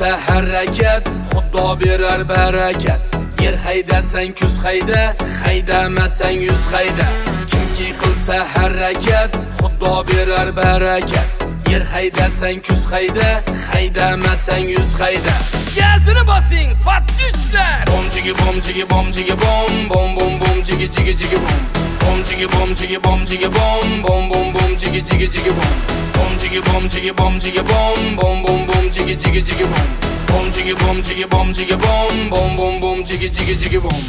qilsa harakat, Xudo berar barakat. Yer haydasang kuz hayda, haydamasang yuz hayda. Kimki qilsa harakat, Xudo berar barakat. Yer haydasang kuz hayda, haydamasang yuz hayda. Gazini bosing, patlichlar. Bom jigi bom jigi bom jigi bom, bom bom bom jigi jigi jigi bom. Bom jigi bom jigi bom jigi bom, bom bom bom jigi jigi jigi bom. Bom jigi bom jigi bom jigi bom, bom bom bom jigi jigi jigi bom. Bom jigi bom jigi bom jigi bom, bom bom bom jigi jigi jigi bom.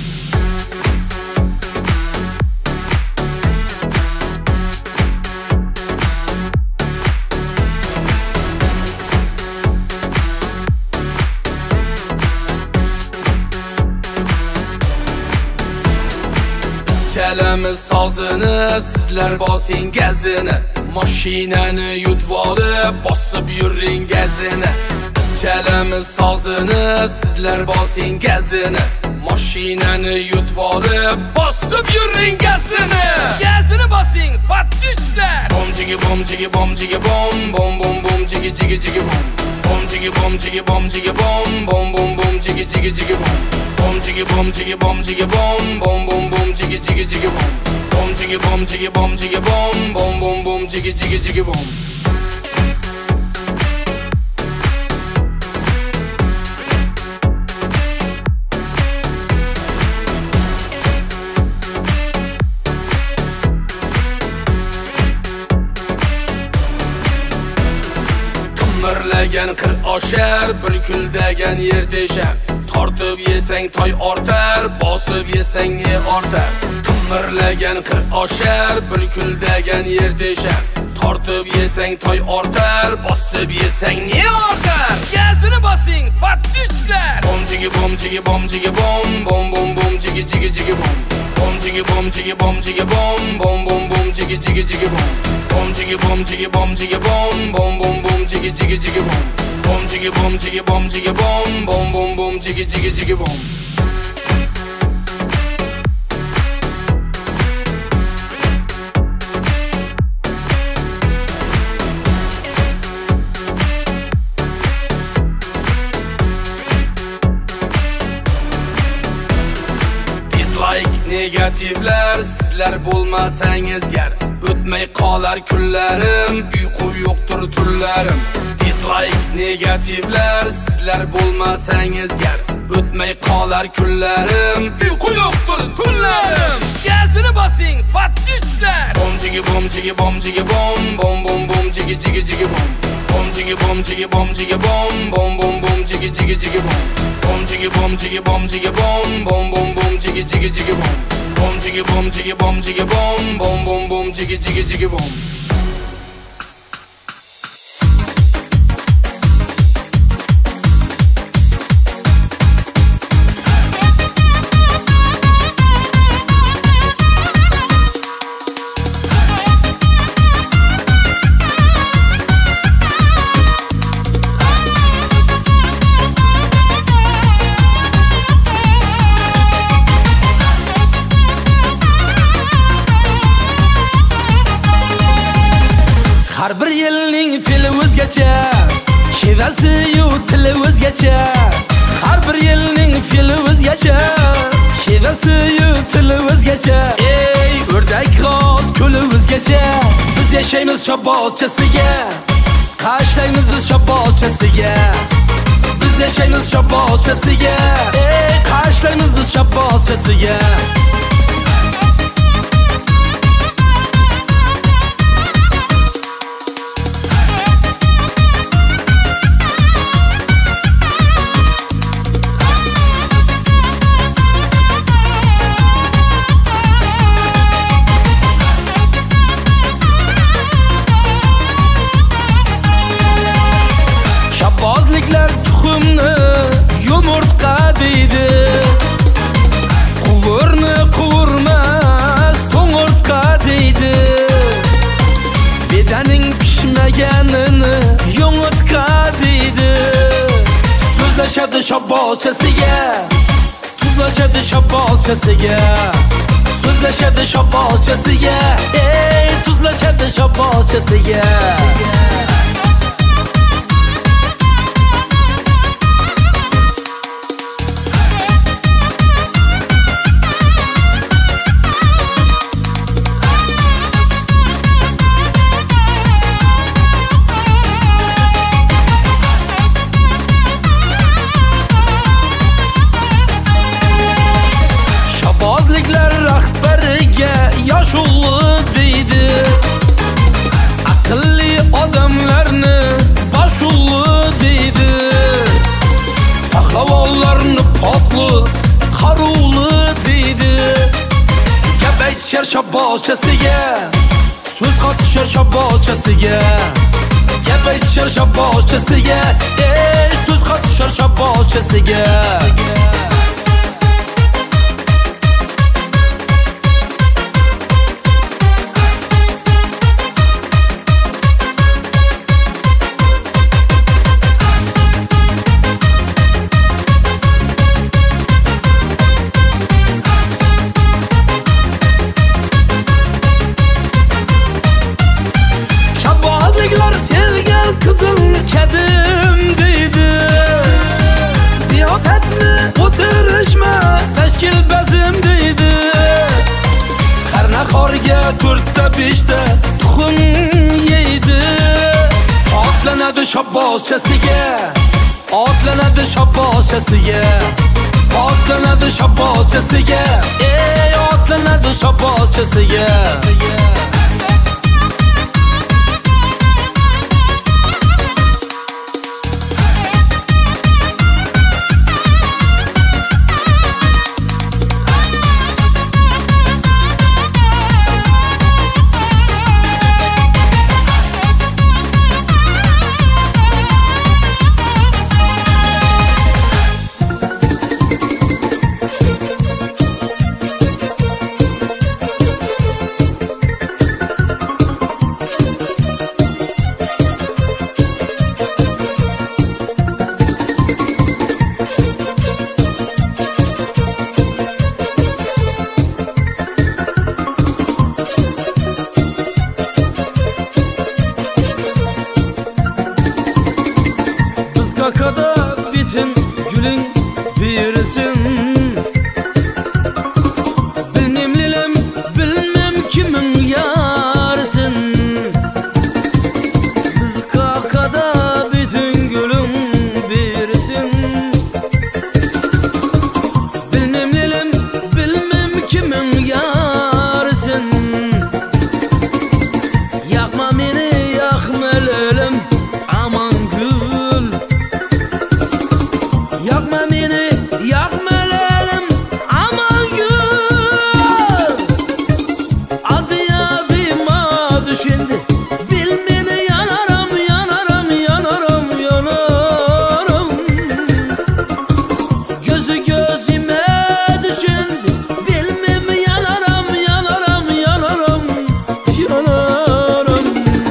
Chalamiz sozini, sizlar bosing gazini. Mashinani yutib olib, bosib yuring gazini. Chalamiz sozini, sizlar bosing gazini. Mashinani yutib olib, bosib yuring gazini. Gazini bosing, patlichlar. Bom jigi bom jigi bom jigi bom, bom bom bom jigi jigi jigi bom. Bom jigi bom jigi bom jigi bom, bom bom bom jigi jigi jigi bom. Bom jigi bom jigi bom jigi bom, bom bom bom jigi jigi jigi bom. Bom jigi bom jigi bom jigi bom, bom bom bom jigi jigi jigi bom. Qimirlagan qir oshar, bir kuldagan yer teshar. Tortib yesang toy ortar, bosib yesang ne ortar. Qimirlagan qir oshar, bir kuldagan yer teshar. Tortib yesang toy ortar, bosib yesang ne ortar. Gazini bosing, patlichlar. Bom jigi bom jigi bom jigi bom, bom bom bom jigi jigi jigi bom. Bom jigi bom jigi bom jigi bom, bom bom bom jigi jigi jigi bom. Bom jigi bom jigi bom jigi bom, bom bom bom jigi jigi jigi bom. Bom jigi bom jigi bom jigi bom, bom bom bom jigi jigi jigi bom. Negativlar, sizlar bo'lmasangiz gar. O'tmay qolar kunlarim, uyqu yo'qdir tunlarim. Dislike negativlar, sizlar bo'lmasangiz gar. O'tmay qolar kunlarim, uyqu yo'qdir tunlarim. Gazini bosing, patlichlar. Bom jigi bom jigi bom jigi bom, bom bom bom jigi jigi jigi bom. Bom jigi bom jigi bom jigi bom, bom bom bom jigi jigi jigi bom. Bom jigi bom jigi bom jigi bom, bom bom bom jigi jigi jigi bom. Bom jigi bom jigi bom jigi bom, bom bom bom jigi jigi jigi bom. Har bir yilning fili o'zgacha, shevasi yu tili o'zgacha. Har bir yilning fili o'zgacha, shevasi yu tili o'zgacha. Ey o'rdak g'oz ko'li o'zgacha. Biz yashaymiz shobozchasiga, qashlaymiz biz shobozchasiga. Biz yashaymiz shobozchasiga, ey qashlaymiz biz shobozchasiga. Bozliklar tuxumni yumurtqa deydi. Quvurni quvurmas to'ng'urtqa deydi. Bedaning pishmaganini yong'oqqa deydi. So'zlashadi shobozchasiga, tuzlashadi shobozchasiga. So'zlashadi shobozchasiga, ey tuzlashadi shobozchasiga. aşullu deydi. Akıllı adamlarını başullu deydi. Pahlavallarını patlı karulu deydi. Gebeyt şerşe bahçesiye, söz katışır şabahçesiye. Gebeyt şerşe bahçesiye, söz katışır şabahçesiye. Sevgen kızıl kedim deydi. Ziyafetli oturuşma teşkil bezim deydi. Her naharga turtta beşte tuxum yeydi. Atlanadı şabbahçesiga, atlanadı şabbahçesiga, atlanadı şabbahçesiga, atlanadı şabbahçesiga. Kakada bütün gülün birisin. Bilmem lilem, bilmem kimin yarısın. Biz kakada bütün gülün birisin. Bilmem lilem, bilmem kimin yarısın. Yakma beni, yakma lilem, aman gül. Yakma beni, yakma lelim, aman gül. Adı yadıma düşündü, bilmeni yanarım, yanarım, yanarım, yanarım. Gözü gözüme düşündü, bilmem yanarım, yanarım, yanarım, yanarım.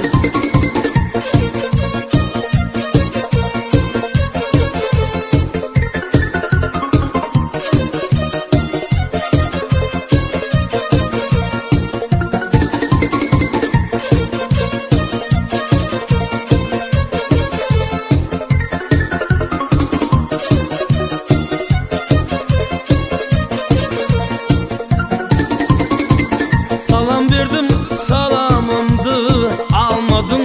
Salam verdim, salamımdı almadın.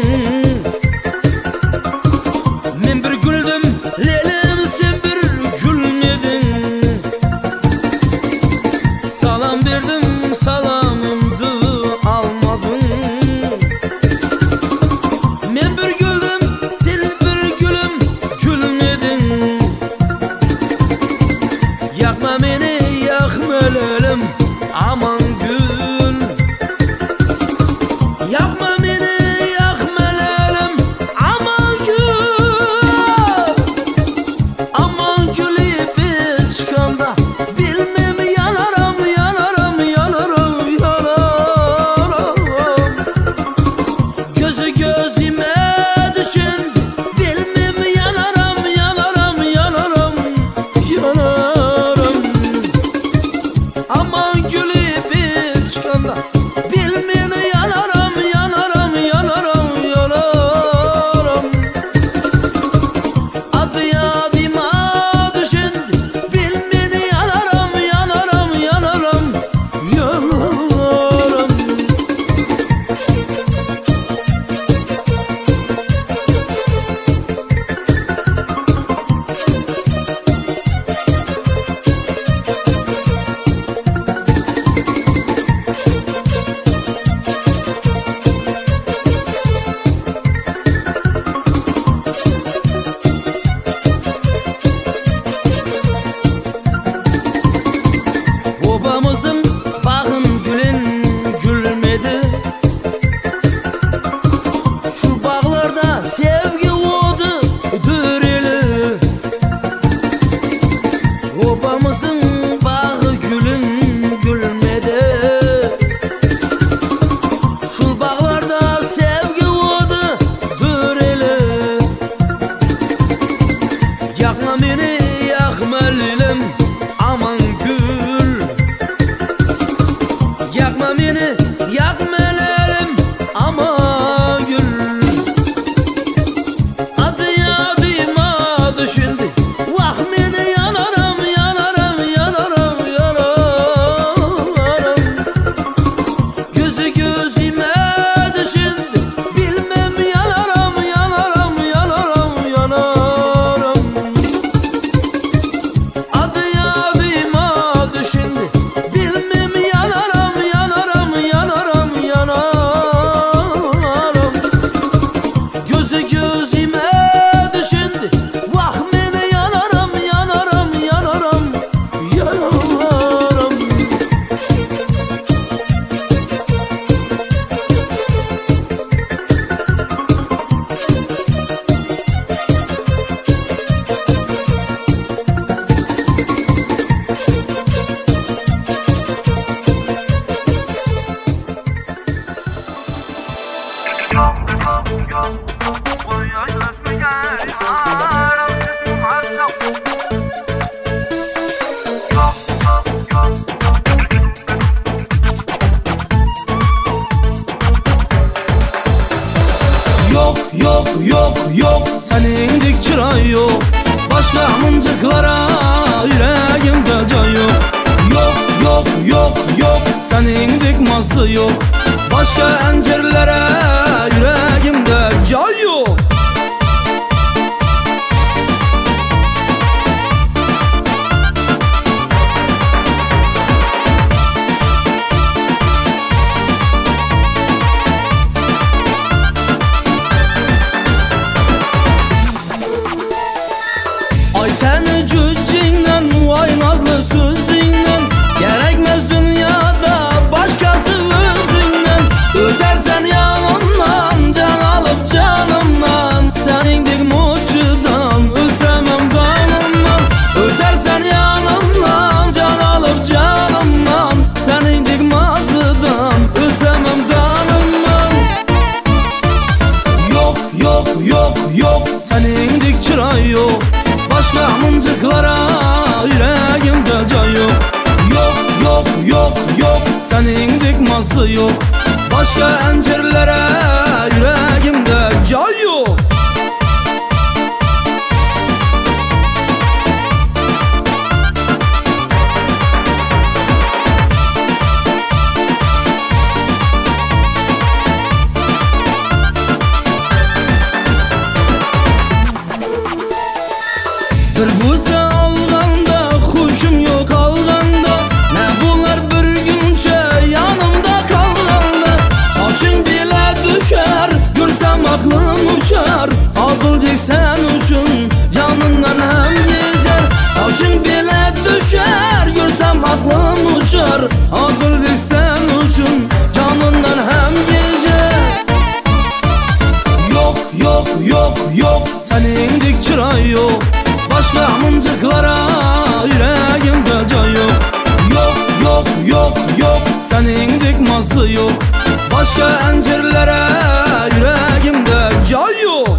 Men bir güldüm, lelim sen bir gülmedin. Salam verdim, salamımdı almadın. Men bir güldüm, sen bir gülüm gülmedin. Yakma beni, yakma lelim, aman gül. Yakma beni, yakma lelim, aman gül. Aman gülü bir çıkanda, bilmem yanarım, yanarım, yanarım, yanarım. Gözü gözüme düşün, bilmem yanarım, yanarım, yanarım, yanarım. Aman gülü Obamızın bağın gülün gülmedi. Şu bağlarda sevgi odu düreli. Obamızın bağı gülün gülmedi. Şu bağlarda sevgi odu düreli. Yakma beni yakma lilim aman gül. Yakma beni yakma lilim aman gül. Adıma düşündü. Vah beni yanarım yanarım yanarım yanarım. Gözü gözüme düşündü. Bilmem yanarım yanarım yanarım yanarım. Adıma düşündü. Bilmem yanarım yanarım yanarım yanarım. Gözü gözüme düşündü. Vah beni yanarım yanarım yanarım yanarım. Yok yok yok yok senin dik çıray yok. Başka mıncıklara yüreğimde can yok. Yok yok yok yok senin dik ması yok. Başka encirlere yüreğimde can yok. Ay seni cüccinden vay nazlı sözünden. Gerekmez dünyada başkası özünden. Ödersen yanımdan can alıp canımdan. Senin dik muçudan ölsemem kanımdan. Ödersen yanımdan can alıp canımdan. Senin dik mazıdan ölsemem kanımdan. Yok yok yok yok senin dik çıray yok. Başka mıncıklara yüreğimde can yok. Yok yok yok yok senin dik ması yok. Başka encirlere yüreğimde can yok. Bir buza alganda huşum yok alganda. Ne bunlar bir günce yanımda kalganda. Saçın bile düşer görsem aklım uçar. Akıl dik sen uçun canından hem geçer. Saçın bile düşer görsem aklım uçar. Akıl dik sen uçun canından hem geçer. Yok yok yok yok senin dik çıray yok. Başka mıncıklara yüreğimde can yok. Yok yok yok yok senin dik ması yok. Başka encirlere yüreğimde can yok.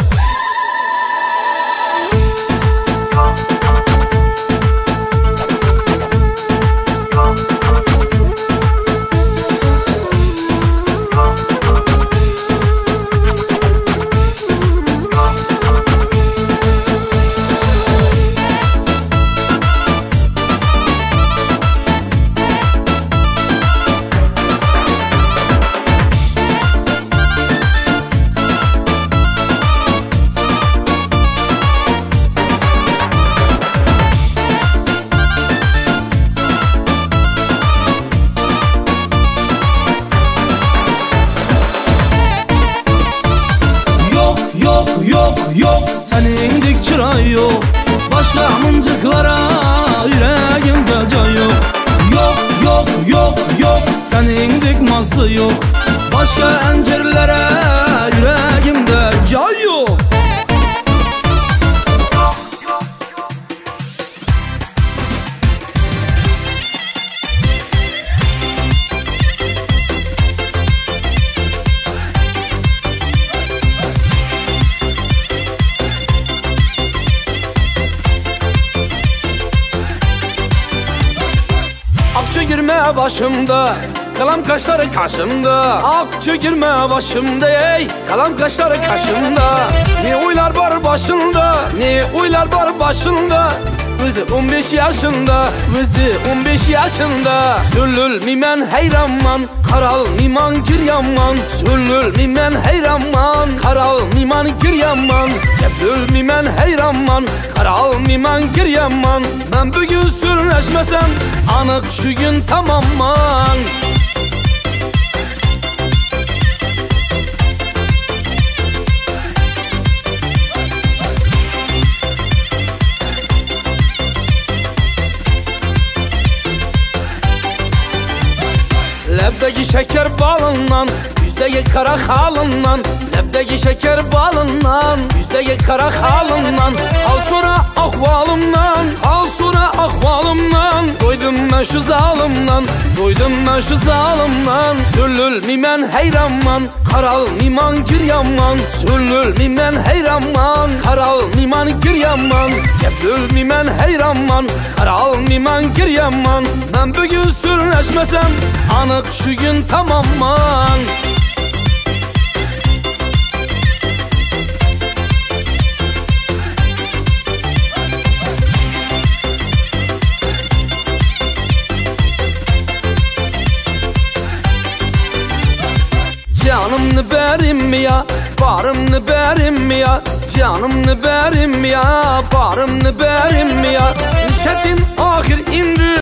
çökürme başımda, kalam kaşları kaşımda. Ak çökürme başımda, ey kalam kaşları kaşımda. Ne oylar var başında, ne oylar var başında. Bizi 15 yaşında, bizi 15 yaşında. Söylül mimen heyranman, karal miman giryaman. Söylül mimen heyranman, karal miman giryaman. Söylül mimen heyranman, karal miman giryaman. Ben bugün sürleşmesem, anık şu gün tamamman. Lebdeki şeker balından, yüzdeki kara halından. Lebdeki şeker balından, yüzdeki kara halından. Al sonra ahvalımdan, al sonra ahvalımdan. Doydum ben şu zalimden, doydum ben şu zalimden. Söylül mimen heyranman, karal miman giryaman. Söylül mimen heyranman, karal miman giryaman. Söylül mimen heyranman, karal miman giryaman. Ben bugün sürleşmesem, anık şu gün tamamman. Canımını berim ya, barımını berim ya. Canımını berim ya, barımını berim ya. Nişetin ahir indi.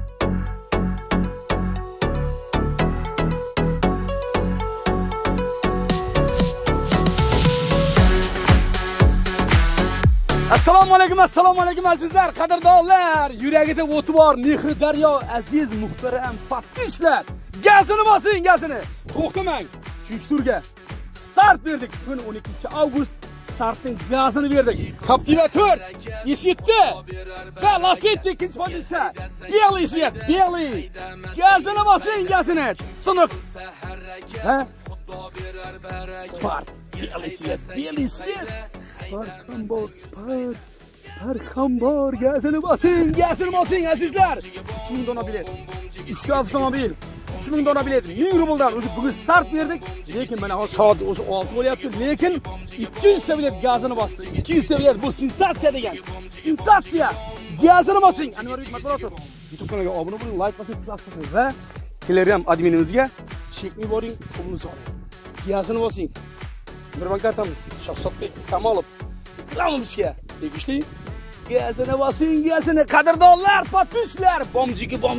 Assalomu alaykum azizlar, qadrdonlar. Yuragida o'ti bor, mehri daryo, aziz muhtaram fatishlar. Gazini bosing, gazini. To'xtamang. Chushturga start berdik. Bugun 12-avgust startning gazini berdik. Captiva 4, eshitdi. Va Lasetti ikkinchi pozitsiya. Belly svet, belly. Gazini bosing, gazini. Tunuq. Ha? Spark. Belly svet, belly svet. Spark bor, spark. Sparkam bor, gazini bosing azizlar. 3000 dona bilet. 3 ta avtomobil. 3000 dona bilet. 1000 rubldan bugun start berdik. Lekin mana hozir soat o'sha 6 bo'lyapti. Lekin 200 ta bilet gazini bosdi. 200 ta bilet bu sensatsiya degan. Sensatsiya. Gazini bosing. Anvarbek Matburatov YouTube kanaliga obuna bo'ling, like bosing, plus bosing va Telegram adminimizga chekni boring, pulni soling. Gazini bosing. Bir bankda aytamiz. Shohsodbek Kamolov reklamamizga tegishli. Gazini bosing, gazini. Qadrdonlar, patishlar. Bomjigi bom.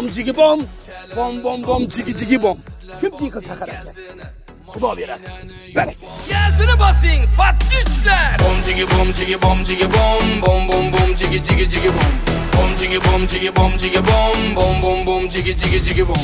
Bom jigi bom. Kim qilsa saqar ekan. Xudo beradi. Barak. Gazini bosing, patishlar. Bomjigi bom. Bom jigi bom. Bomjigi bom. Jigi bom.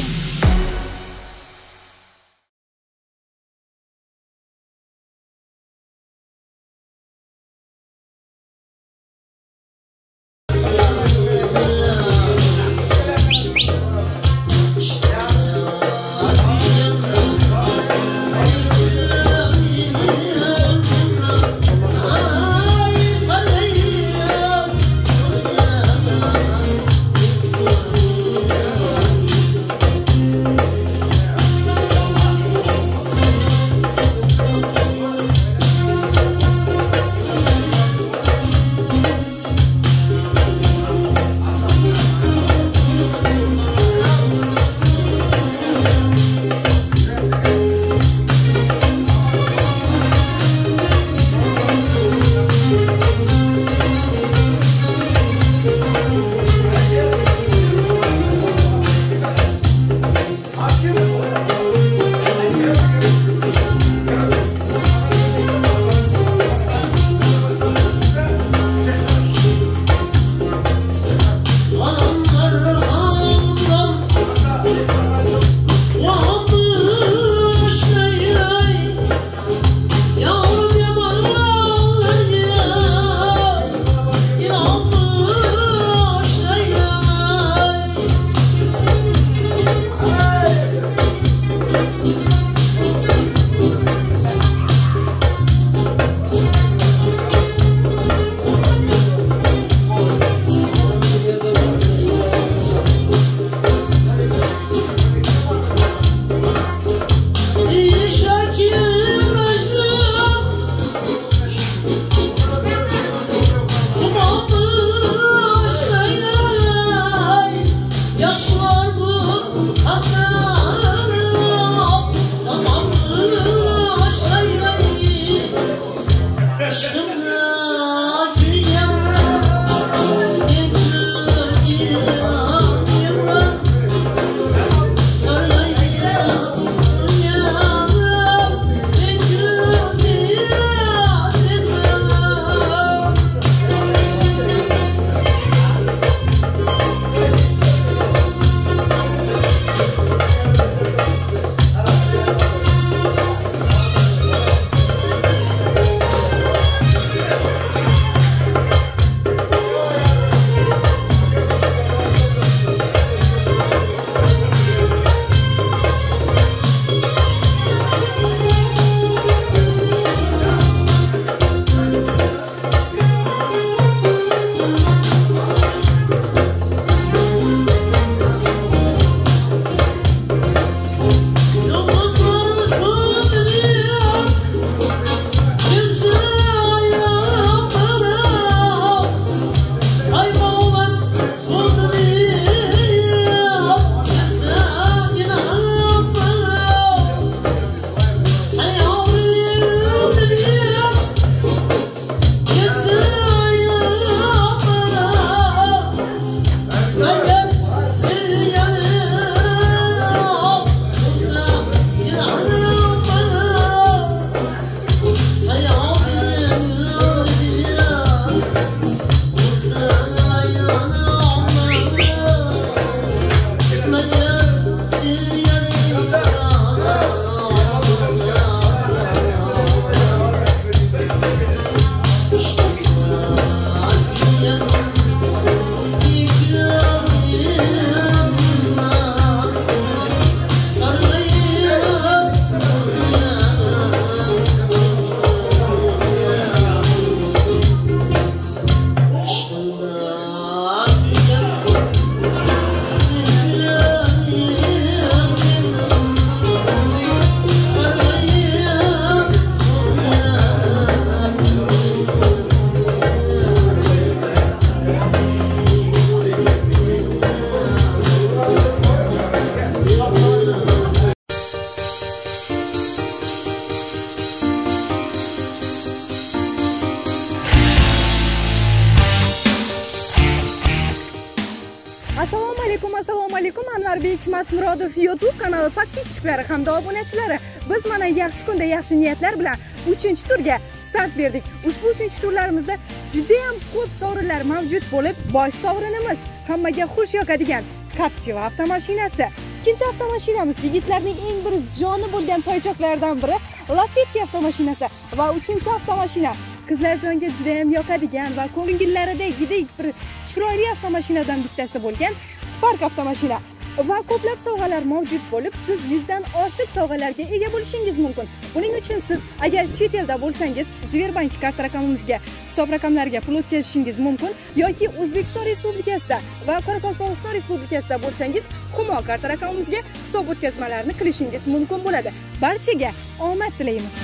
Hikmat Murodov YouTube kanali podpисчиклari hamda obunachilari, biz mana yaxshi kunda yaxshi niyatlar bilan 3-turga start berdik. Ushbu 3-turlarimizda juda ham ko'p sovrinlar mavjud bo'lib, bosh sovrinimiz hammaga xush yoqadigan Captiva avtomashinasi. Ikkinchi avtomashinamiz yigitlarning eng bir joni bo'lgan toychoqlardan biri Lasetti avtomashinasi va uchinchi avtomashina qizlar jonga juda ham yoqadigan va ko'ngillaridagidek bir chiroyli avtomashinadan bittasi bo'lgan Spark avtomashina. Va ko'plab sovg'alar mavjud bo'lib, siz 100 dan ortiq sovg'alarga ega bo'lishingiz mumkin. Buning uchun siz agar chet elda bo'lsangiz, Sberbank kart raqamimizga, hisob raqamlariga pul o'tkazishingiz mumkin yoki O'zbekiston Respublikasida va Qoraqalpog'iston Respublikasida bo'lsangiz, Humo kart raqamimizga hisob o'tkazmalarini qilishingiz mumkin bo'ladi. Barchaga omad tilaymiz.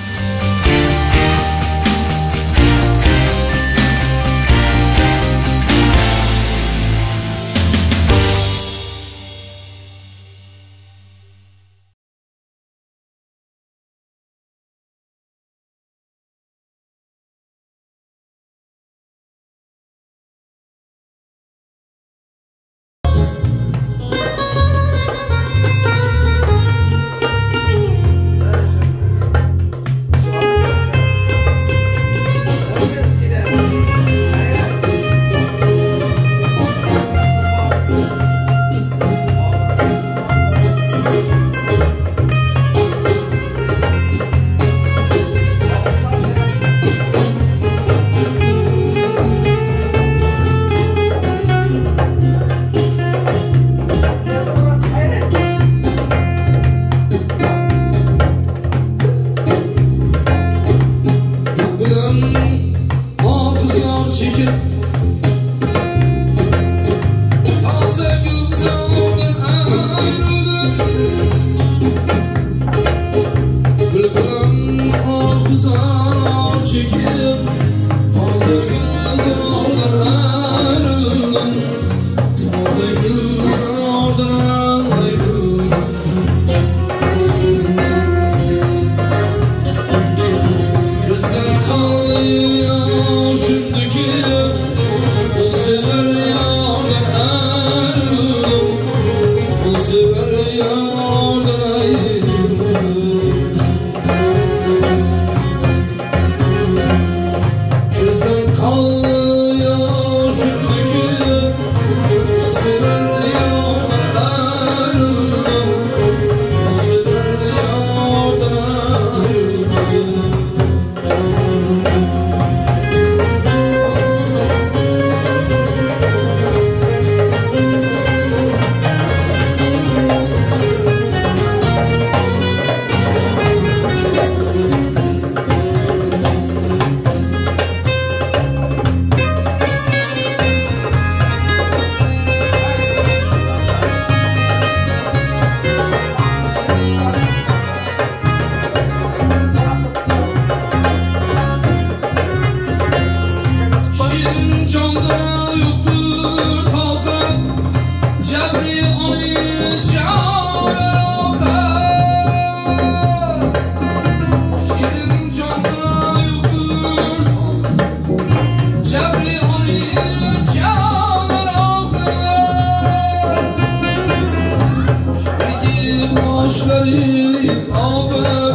Of